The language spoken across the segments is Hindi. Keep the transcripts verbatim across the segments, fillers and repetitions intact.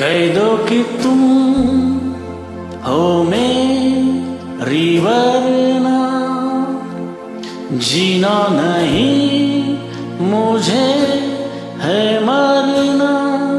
कह दो कि तुम हो मेरी वरना जीना नहीं मुझे है मरना।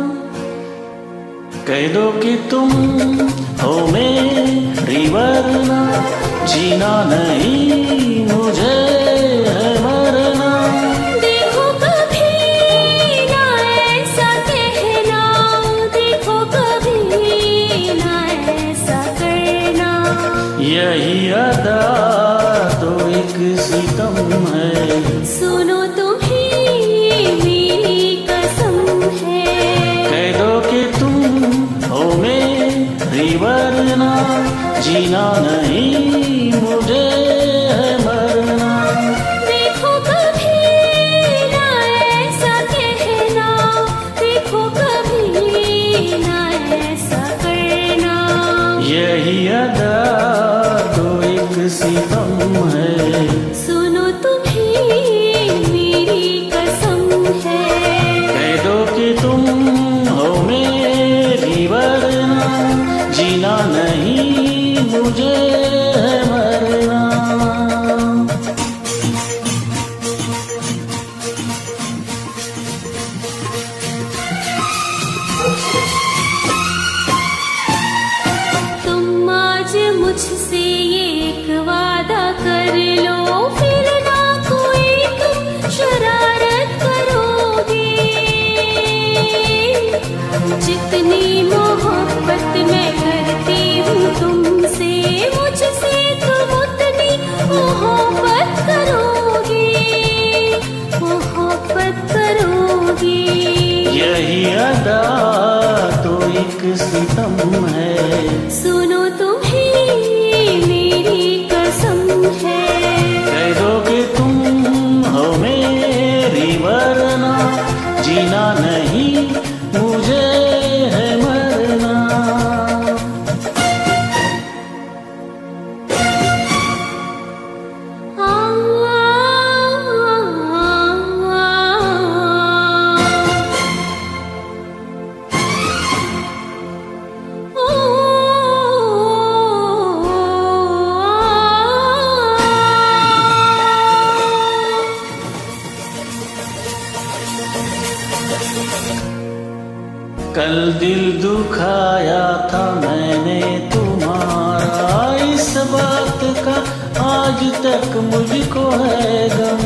कह दो कि तुम हो मेरी वरना जीना नहीं मुझे है मरना। देखो कभी ना ऐसा कहना, देखो कभी ना ऐसा करना। यही अदा तो एक सितम है, सुनो तुम्हें मेरी कसम है। कह दो कि तुम हो मेरी वरना जीना नहीं मुझे है मरना। देखो कभी ना ऐसा कहना, देखो कभी ना ऐसा करना। यही अदा तो एक सितम है, सुनो तुम्हें मेरी कसम है। कह दो कि तुम हो मेरी वरना जीना नहीं मुझे है मरना। तुम आज मुझसे ये एक वादा कर लो, फिर ना कोई तुम शरारत करोगे। जितनी मोहब्बत मैं करती हूँ तुमसे, मुझसे तुम उतनी मोहब्बत करोगे, मोहब्बत करोगे। यही अदा तो एक सितम है, सुनो तुम्हें मेरी कसम है। कह दो कि तुम हो मेरी वरना जीना नहीं मुझे है मरना। आ, कल दिल दुखाया था मैंने तुम्हारा, इस बात का आज तक मुझको है गम।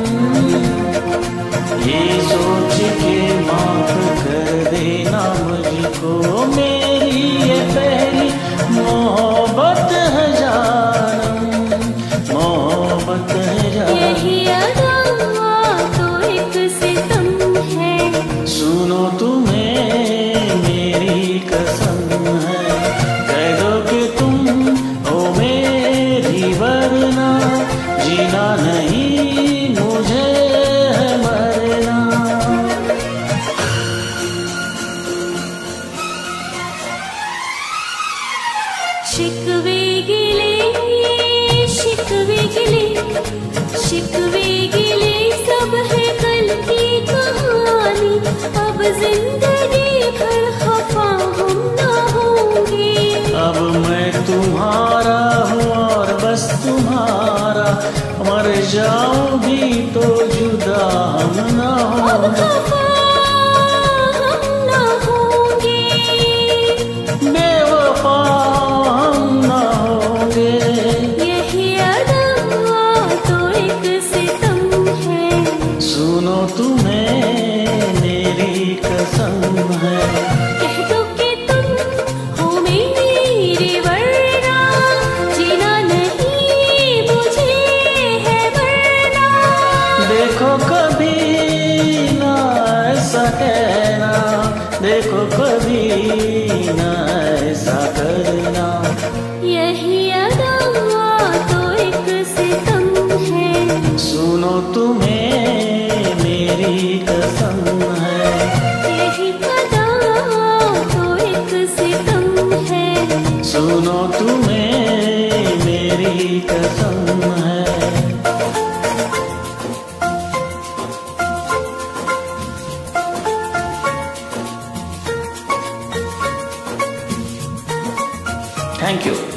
ये सोच के माफ कर देना मुझको, मेरी ये पहली मोहब्बत है जानम, मोहब्बत है जानम। यही अदा तो एक सितम है, सुनो तुम्हें मेरी कसम है, कह दो कि तुम हो मेरी वरना जीना नहीं मुझे है मरना। शिकवे गिले शिकवे गिले शिकवे गिले सब है कल की कहानी। अब जिंदगी भर खफा हम ना होंगे। अब मैं तुम्हारा हूँ और बस तुम्हारा, मर जाऊं भी तो जुदा हम ना अब होंगे। खफा हम ना होंगे, बेवफा हम ना होंगे। यही अदा तो एक सितम है, सुनो तुम्हें मेरी कसम है, कह दो कि तुम हो मेरी वरना जीना नहीं मुझे है मरना। देखो कभी ना ऐसा कहना, देखो कभी ना ऐसा करना। यही अदा तो एक सितम है, सुनो तुम्हें मेरी कसम है, यही अदा तो एक सितम है। सुनो तुम्हें मेरी कसम है। Thank you.